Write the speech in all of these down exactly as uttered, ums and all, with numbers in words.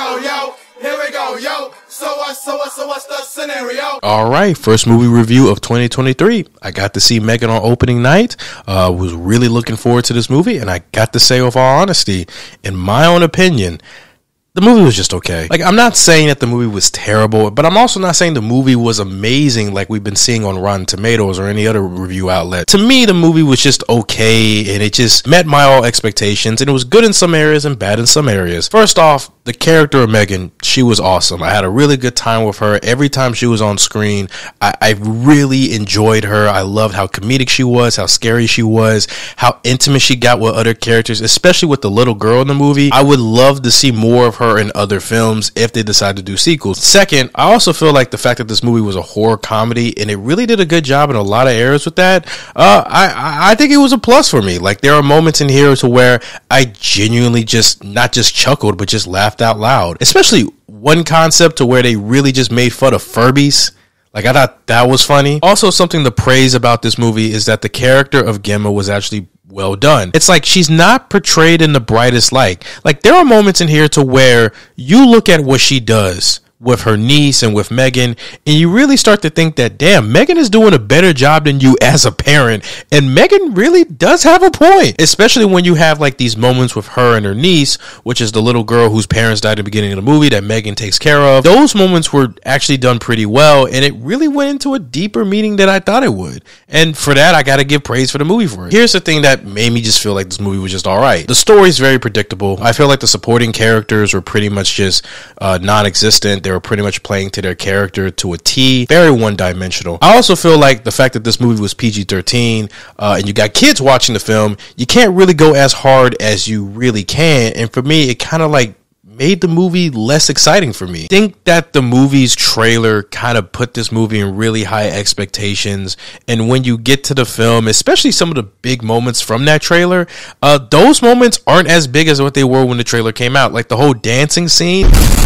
go, yo. Here we go, yo. So what, so what, so what's the scenario? All right, first movie review of twenty twenty-three. I got to see Megan on opening night. Uh, was really looking forward to this movie, and I got to say, with all honesty, in my own opinion, the movie was just okay. Like, I'm not saying that the movie was terrible, but I'm also not saying the movie was amazing like we've been seeing on Rotten Tomatoes or any other review outlet. To me, the movie was just okay, and it just met my all expectations, and it was good in some areas and bad in some areas. First off, the character of Megan, she was awesome. I had a really good time with her. Every time she was on screen, I, I really enjoyed her. I loved how comedic she was, how scary she was, how intimate she got with other characters, especially with the little girl in the movie. I would love to see more of her in other films if they decide to do sequels. Second, I also feel like the fact that this movie was a horror comedy and it really did a good job in a lot of areas with that, uh, I, I think it was a plus for me. Like, there are moments in here to where I genuinely just, not just chuckled, but just laughed out loud. Especially one concept to where they really just made fun of Furbies. Like, I thought that was funny. Also, something to praise about this movie is that the character of Gemma was actually well done. It's like she's not portrayed in the brightest light. Like, there are moments in here to where you look at what she does with her niece and with Megan, and you really start to think that, damn, Megan is doing a better job than you as a parent. And Megan really does have a point, especially when you have like these moments with her and her niece, which is the little girl whose parents died at the beginning of the movie that Megan takes care of. Those moments were actually done pretty well, and it really went into a deeper meaning than I thought it would. And for that, I gotta give praise for the movie for it. Here's the thing that made me just feel like this movie was just alright. The story's very predictable. I feel like the supporting characters were pretty much just uh, non-existent. They were pretty much playing to their character to a T. Very one-dimensional. I also feel like the fact that this movie was P G thirteen uh, and you got kids watching the film, you can't really go as hard as you really can. And for me, it kind of like made the movie less exciting for me. I think that the movie's trailer kind of put this movie in really high expectations, and when you get to the film, especially some of the big moments from that trailer, uh, those moments aren't as big as what they were when the trailer came out. Like the whole dancing scene,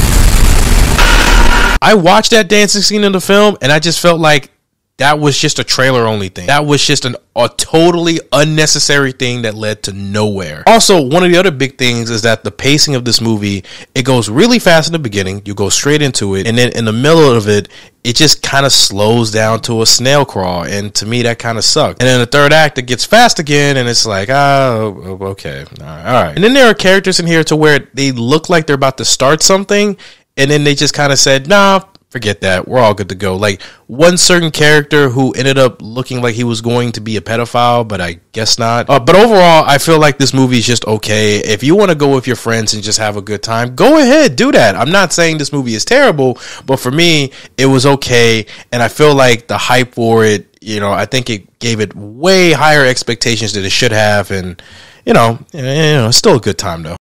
I watched that dancing scene in the film, and I just felt like that was just a trailer only thing. That was just an, a totally unnecessary thing that led to nowhere. Also, one of the other big things is that the pacing of this movie, it goes really fast in the beginning. You go straight into it. And then in the middle of it, it just kind of slows down to a snail crawl. And to me, that kind of sucked. And then the third act, it gets fast again. And it's like, oh, okay. All right. All right. And then there are characters in here to where they look like they're about to start something, and then they just kind of said, nah, forget that. We're all good to go. Like one certain character who ended up looking like he was going to be a pedophile, but I guess not. Uh, but overall, I feel like this movie is just okay. If you want to go with your friends and just have a good time, go ahead, do that. I'm not saying this movie is terrible, but for me, it was okay. And I feel like the hype for it, you know, I think it gave it way higher expectations than it should have. And, you know, you know, it's still a good time though.